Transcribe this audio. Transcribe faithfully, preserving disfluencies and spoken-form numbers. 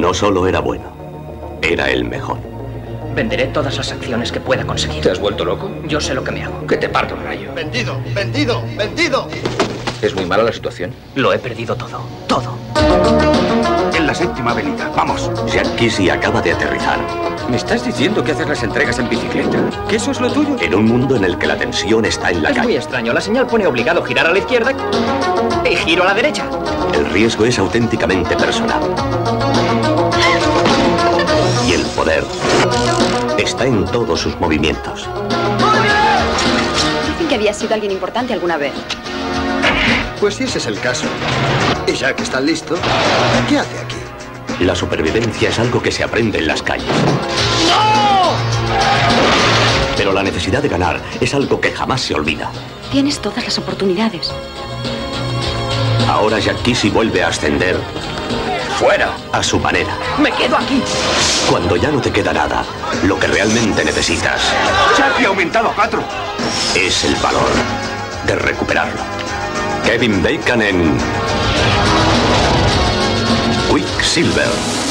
No solo era bueno, era el mejor. Venderé todas las acciones que pueda conseguir. ¿Te has vuelto loco? Yo sé lo que me hago. Que te parto un rayo. ¡Vendido! ¡Vendido! ¡Vendido! ¿Es muy mala la situación? Lo he perdido todo. Todo. En la séptima avenida. ¡Vamos! Jack Kissi acaba de aterrizar. ¿Me estás diciendo que haces las entregas en bicicleta? ¿Que eso es lo tuyo? En un mundo en el que la tensión está en la Es muy calle. extraño. La señal pone obligado a girar a la izquierda y giro a la derecha. El riesgo es auténticamente personal. Y el poder está en todos sus movimientos. Dicen que había sido alguien importante alguna vez. Pues si ese es el caso, y ya que está listo, ¿qué hace aquí? La supervivencia es algo que se aprende en las calles. ¡No! Pero la necesidad de ganar es algo que jamás se olvida. Tienes todas las oportunidades. Ahora Jack Kissi vuelve a ascender fuera a su manera. ¡Me quedo aquí! Cuando ya no te queda nada, lo que realmente necesitas ¡Jack ha aumentado a cuatro! es el valor de recuperarlo. Kevin Bacon en Quicksilver.